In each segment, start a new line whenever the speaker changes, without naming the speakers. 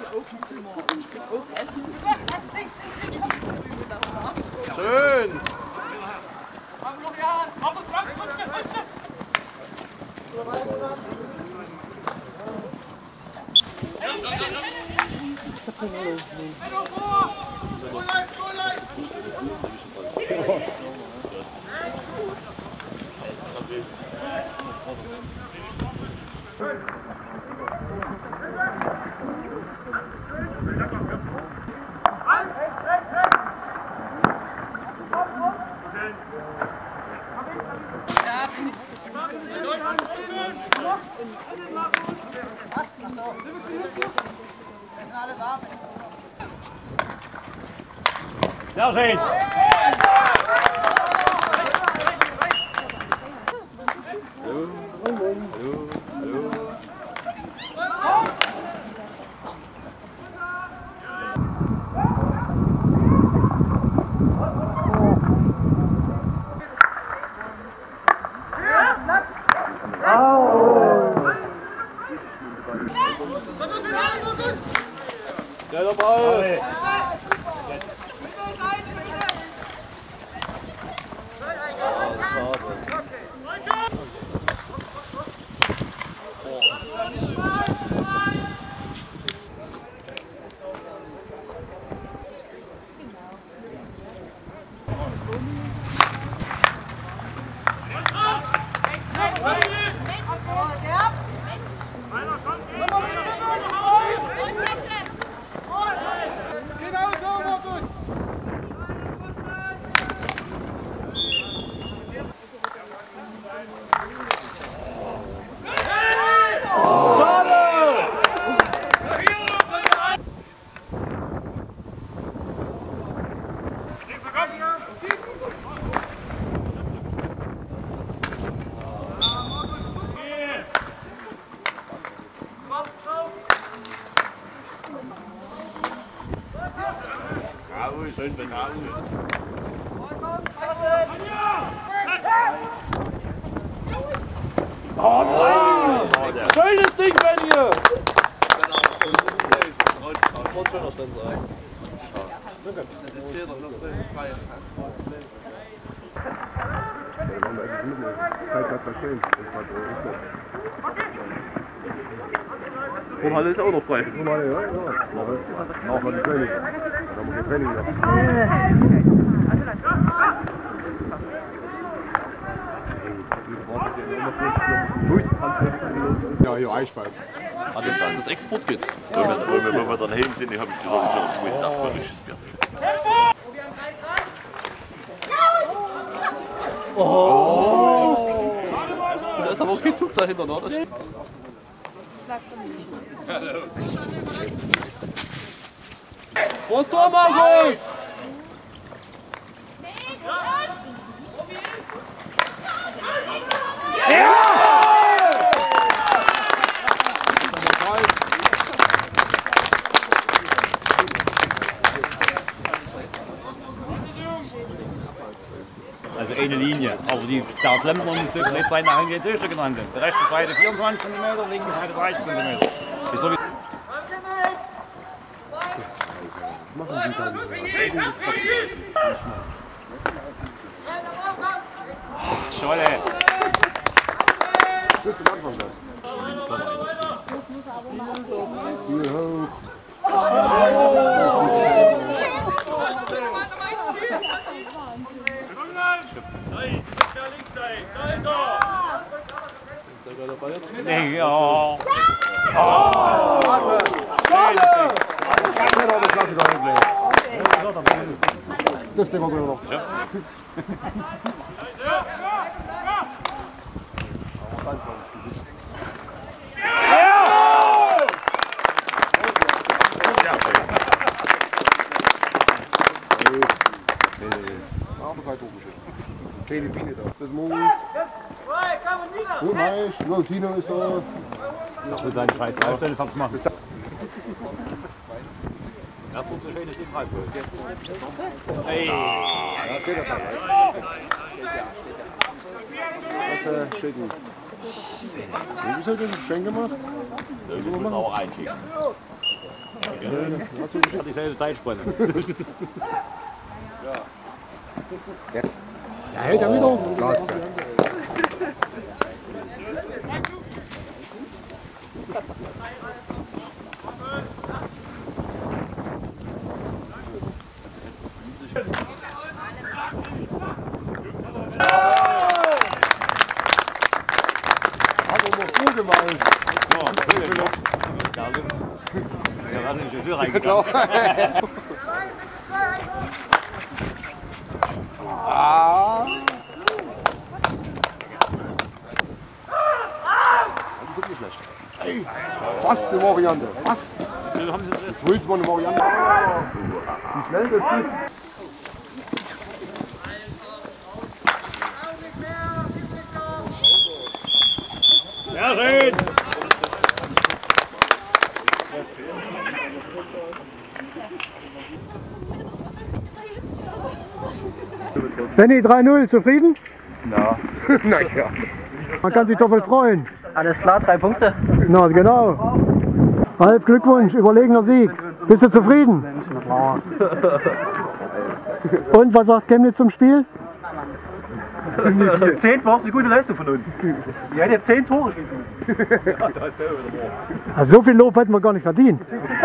Schön!
Sehr schön!
Der Ball!
Schön, wenn er
Schönes Ding, Benny!
Das muss schon noch dann sein. Das ist hier doch noch so frei.
Rumhalle ist auch noch frei.
Rumhalle, ja, ja. Auch mal die Training. Da muss ich Training machen. Ja, hier Eichbein.
Ah, das ist als das Export geht.
Wenn wir dann heim sind, habe ich gesagt, ich will auch mal richtiges Bier.
Oh! Da ist aber auch kein Zug dahinter, ne? Das
Prost, Tor, Markus!
Also eine Linie, aber der Klempner muss durch die Seite angehen, durch den genannten. Die rechte Seite 24 cm, linke Seite 30 cm.
Machen Sie dann.
Scholle!
Das ist der Anfang das. Hier hoch.
Nee, ja. Oh!
Klasse!
Scholle!
Klasse da hinten. Das ist der Gott noch.
Ja.
Arbeitszeit hochgeschickt. Keine Biene da. Bis morgen. Gut, Maisch. Ja, Tino ist da.
Das wird seine scheiß Baustelle fertig machen. Ja, kommt so schönes Ding rein. Hey!
Ja, steht da dabei. Das steht gut. Wie ist das denn? Schön gemacht?
Das muss man auch reinschicken. Hat dieselbe Zeitspanne.
Jetzt. Ja, hält er wieder. Klasse. Hat er noch gut gemacht.
Ja, warte, ich bin so reingegangen.
Ah. Wirklich schlecht. Ey, fast eine Variante. Fast.
So haben sie das.
Das willst du mal eine Variante. Wie schnell das geht.
Ja, schön.
Benny, 3-0, zufrieden?
Naja.
Man kann sich doch wohl freuen.
Alles klar, 3 Punkte.
Na, genau. Ralf, Glückwunsch, überlegener Sieg. Bist du zufrieden? Und was sagt Chemnitz zum Spiel?
10 war eine gute Leistung von uns. Die hat jetzt 10 Tore schießen.
Also so viel Lob hätten wir gar nicht verdient.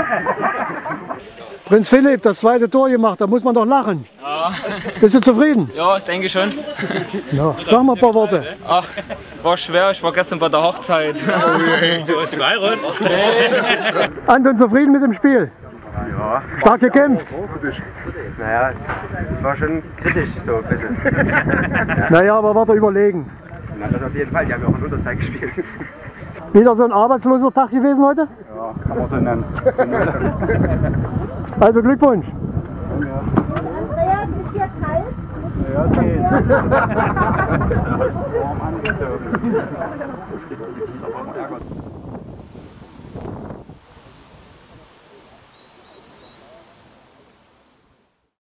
Prinz Philipp, das zweite Tor gemacht, da muss man doch lachen.
Ja,
Bist du zufrieden?
ja, denke schon.
Ja, sag mal ein paar Worte.
Ach, war schwer, ich war gestern bei der Hochzeit.
Du hast die geheiratet?
Anton, zufrieden mit dem Spiel?
Ja,
Stark gekämpft?
naja, es war schon kritisch so ein bisschen.
Naja, aber war doch überlegen.
Na, das auf jeden Fall, die haben ja auch in Unterzahl gespielt.
Wieder so ein arbeitsloser Tag gewesen heute?
Ja, kann man so nennen.
Also Glückwunsch.
Andreas, ist dir kalt?
Ja, es geht. Warm angezogen.